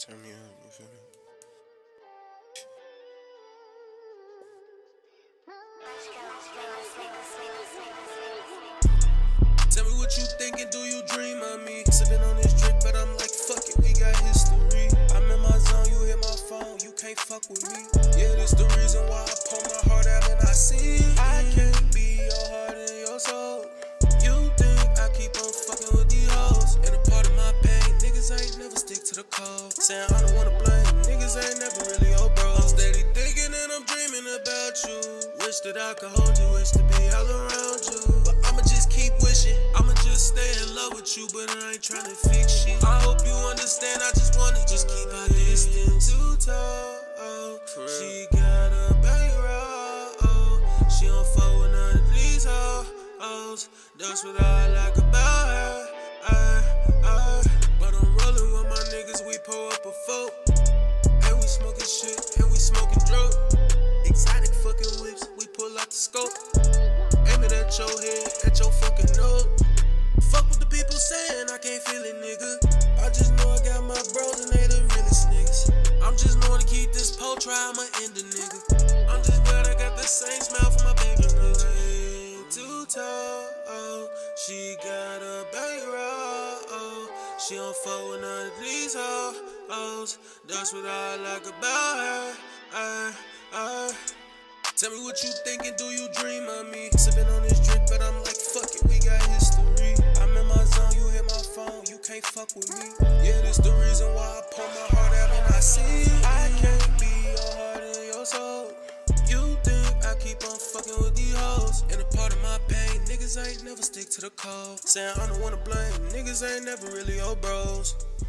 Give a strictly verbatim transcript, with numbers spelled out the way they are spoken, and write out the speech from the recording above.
turn me up, you feel me? Tell me what you thinking, do you dream of me? Sipping on this drink, but I'm like, fuck it, we got history. I'm in my zone, you hit my phone, you can't fuck with me. Yeah, this the reason why I pull my heart out and I see I can't be your heart and your soul. You think I keep on fucking with these hoes, and a part of my pain, niggas ain't never stick to the code. Saying I don't wanna blame, niggas ain't never really your bro. I'm steady thinking and I'm dreaming about you. Wish that I could hold you, wish to be all around you. But I'ma just keep wishing, I'ma just stay in love with you, but I ain't tryna fix shit. I hope you understand, I just wanna just keep our distance. Too tall, oh, she got a bankroll, oh, she don't fuck with none of these hoes. That's what I like about her, uh, uh. But I'm rolling with my niggas, we pull up a folk, and we smoking shit, and we smoking dope. Exotic fucking whips, we pull out the scope, aim it at your head, at your fucking nose. Fuck what the people saying, I can't feel it, nigga. I just know I got my bros and they the realest niggas. I'm just knowing to keep this pole, try, I'ma end a nigga. I'm just glad I got the same smile for my baby nigga. Ain't too tall, oh, she got a bankroll, oh, she don't fuck with none of these hoes. That's what I like about her, uh, uh. Tell me what you thinking, do you dream of me? Sipping on this drink, but I'm like, fuck it, we got history. I'm in my zone, you hit my phone, you can't fuck with me. Yeah, this the reason why I pull my heart out and I see I can't be your heart and your soul. You think I keep on fucking with these hoes, and a part of my pain, niggas ain't never stick to the code. Saying I don't wanna blame, niggas ain't never really your bros.